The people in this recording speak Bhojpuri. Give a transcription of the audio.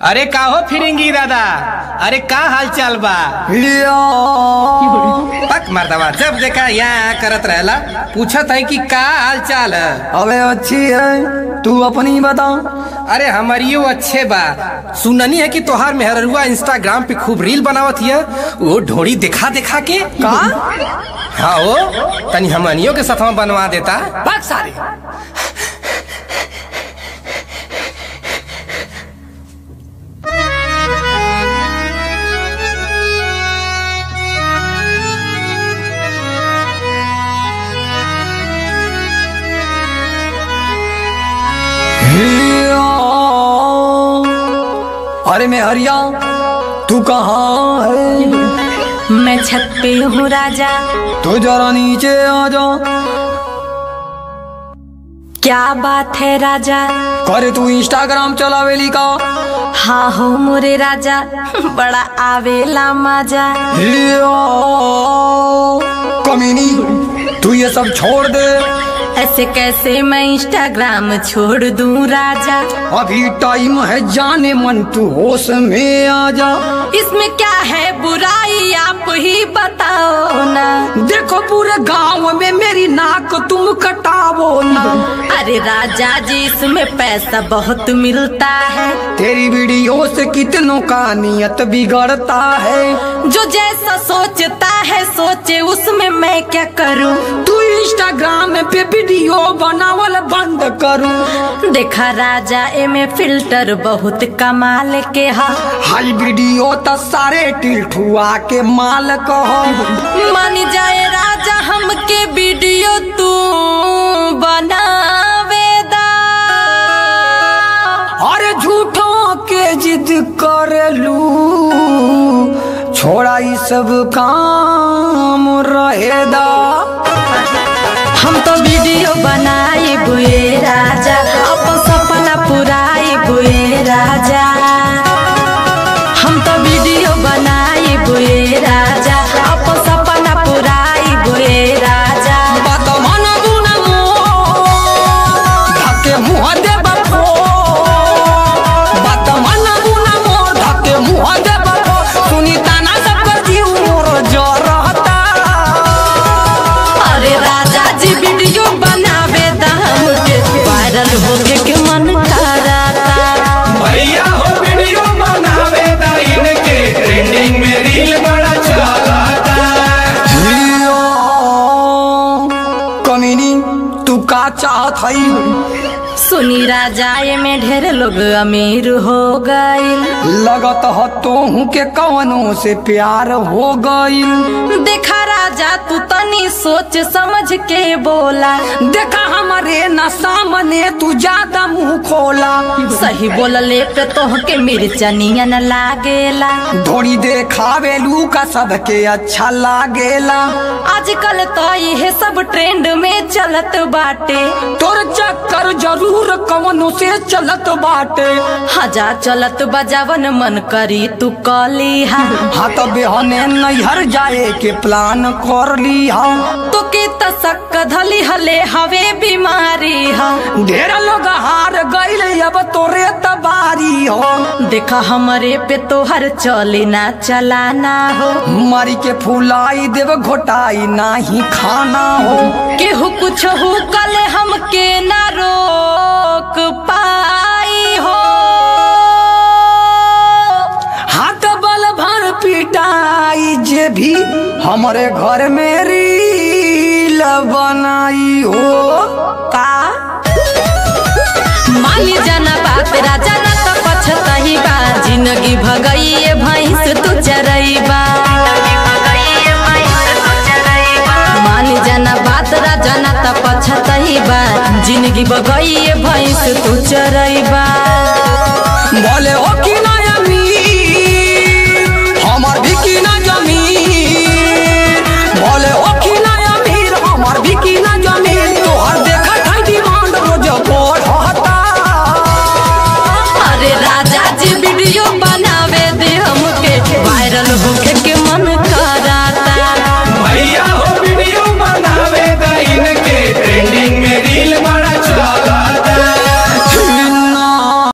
अरे का हो फिरेंगी दादा, अरे का हाल चाल बा? पक मर्दवा जब देखा यहाँ करत रहला, पूछत है कि का हाल चाल है? अबे अच्छी है, तू अपनी बता। अरे हमारियो अच्छे बा। सुननी है कि तोहार मेहरुआ इंस्टाग्राम पे खूब रील बनावत है, वो ढोड़ी दिखा दिखा के का? हाँ वो तनी हमनियों के साथ में बनवा देता। पक सारे अरे मैं हरिया, तू कहाँ है? मैं छत पे हूँ राजा। तो जरा नीचे आ जा। क्या बात है राजा? करे तू इंस्टाग्राम चलावेली का? हाँ हो मोरे राजा, बड़ा आवेला मजा। कमीनी, तू ये सब छोड़ दे। ऐसे कैसे मैं इंस्टाग्राम छोड़ दूं राजा? अभी टाइम है जाने मन, तू होश में आ जा। इसमें क्या है बुराई, आप ही बताओ ना। देखो पूरे गांव में मेरी नाक तुम कटावो ना। अरे राजा जी इसमें पैसा बहुत मिलता है। तेरी वीडियो से कितनों का नियत बिगड़ता है। जो जैसा सोचता है सोचे, उसमें मैं क्या करूं? तू इंस्टाग्राम पे वीडियो बनावल बंद करूं। देखा राजा एमे फिल्टर बहुत कमाल के हा। हाई वीडियो तो सारे टिल्ठुआ के माल कहो। मान जाए राजा हमके वीडियो तू बनावेदा। अरे झूठों के जिद कर लू, छोड़ा ये सब काम रहेदा। हम तो वीडियो बनाई बुए राजा, अपन सपना पुराई बुए राजा। हम तो वीडियो बनाई बुए राजा, अपन सपना पुराई बुए राजा। बात मानबू न मोर, धक्के मुँह दे बफो। बात मानबू न मोर, धक्के मुँह दे बफो। सुनी ताना सब जीव मोर जो रहता। अरे राजा जी वीडियो बनावे दाम के, वायरल होके के मन कराता। भैया हो वीडियो बनावे दा, इनके ट्रेंडिंग में रील बड़ा चलाता। कमीनी, तू का चाहत हई? सुनी राजा ये में ढेर लोग अमीर हो गईल। लगत हो तोहू के कवनों से प्यार हो गईल। देखा राजा तू तनी सोच समझ के बोला। देखा हमारे न सामने तू ज्यादा मुंह खोला। सही बोलले पे तोह के मिर्चनिया न लागेला। थोड़ी देखावे लू का सबके अच्छा लागेला। आजकल तो ये सब ट्रेंड में चलत बाटे। तोर चक्कर जरूर कवनों से चलत बाटे। हजार चलत बजावन मन करी तू कली हा। हाँ तो बेहने नैहर जाए के प्लान कर ली हा। तो के तसक धली हले हवे बीमारी हा। ढेर लोग हार गईल, अब तोरे तबारी हो। देखा हमरे पे तोहर चली ना चलाना हो। मारी के फुलाई देव घोटाई नाही खाना हो। केहू कुछ हो कल हमके ना रोक पाई हो। हाथ बल भर पिटाई जे भी हमारे घर में रील बनाई हो। का मानी जाना बात राजा ना तो पछताही बा। जिंदगी भगई भैंस तू चरईबा। मानी जाना बात राजा ना तो पछताही बा। जिंदगी भगई भैंस तू चरईबा। बोले हो कि ना अमीर, हमार भी की ना जमीन। बोले हो कि ना अमीर, हमार भी की ना जमीन। तोहर देखा था डिमांड रोज बढ़ता। अरे राजा जी वीडियो